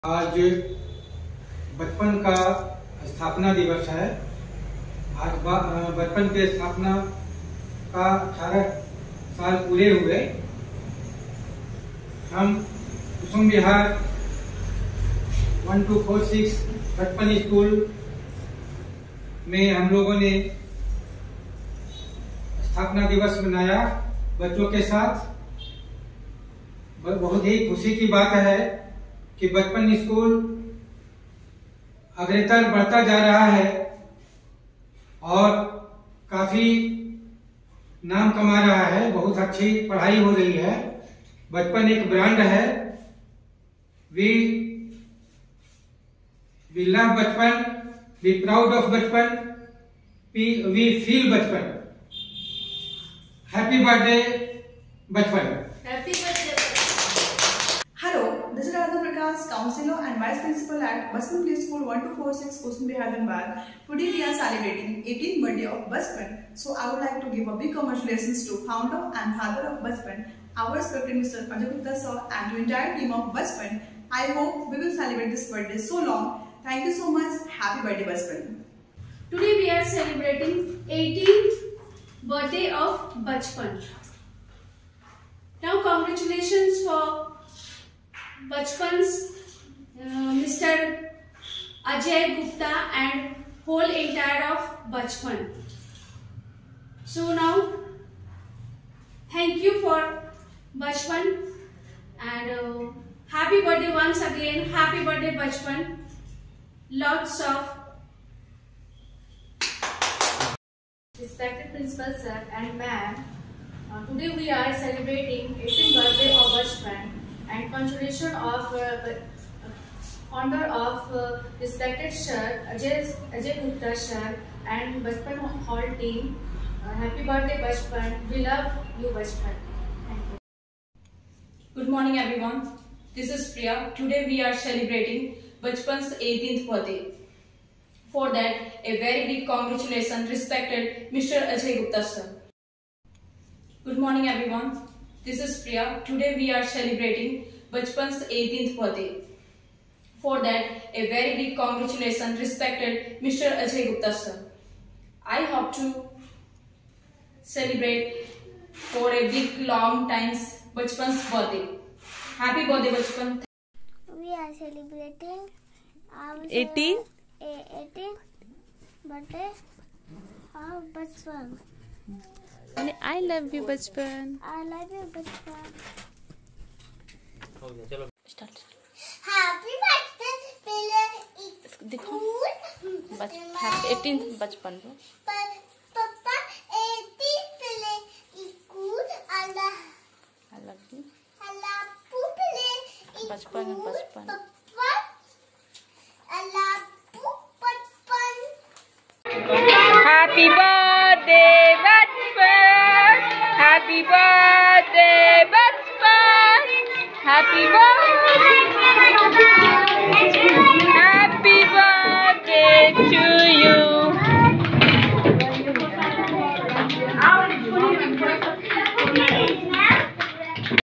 आज बचपन का स्थापना दिवस है। आज बचपन के स्थापना का 18 साल पूरे हुए। हम कुसुम विहार 1246 बचपन स्कूल में हम लोगों ने स्थापना दिवस मनाया बच्चों के साथ। बहुत ही खुशी की बात है कि बचपन स्कूल अग्रतर बढ़ता जा रहा है और काफी नाम कमा रहा है। बहुत अच्छी पढ़ाई हो रही है। बचपन एक ब्रांड है। We love Bachpan, we proud of Bachpan, we feel Bachpan. Happy birthday Bachpan. Happy birthday. Hello, this is Radha Prakash, Counselor and Vice Principal at Bachpan Play School 1246, Kusum Bihar, Dhanbad. Today we are celebrating 18th birthday of Bachpan. So I would like to give a big congratulations to founder and father of Bachpan, our respected Mr. Ajay Gupta sir, and to entire team of Bachpan. I hope we will celebrate this birthday so long. Thank you so much. Happy birthday Bachpan. Today we are celebrating 18th birthday of Bachpan. Now congratulations for Bachpan's Mr. Ajay Gupta and whole entire of Bachpan. So now thank you for Bachpan and happy birthday once again. Happy birthday Bachpan. Lots of respected principal sir and ma'am. Today we are celebrating 18th birthday of Bachpan and congratulations of founder of respected sir Ajay Gupta sir and Bachpan whole team. Happy birthday Bachpan. We love you Bachpan. Thank you. Good morning everyone. This is Priya. Today we are celebrating Bachpan's 18th birthday. For that, a very big congratulations respected Mr. Ajay Gupta sir. Good morning everyone. This is Priya. Today we are celebrating Bachpan's 18th birthday. For that, a very big congratulations respected Mr. Ajay Gupta sir. I hope to celebrate for a big long times Bachpan's birthday. Happy birthday Bachpan. We are celebrating 18th birthday of Bachpan. I love you Bachpan. I love you Bachpan. Start. Happy birthday देखो happy 18th Bachpan को Papa 18th play school I love you बचपन बचपन Happy birthday Bachpan. Happy birthday Bachpan. Happy birthday.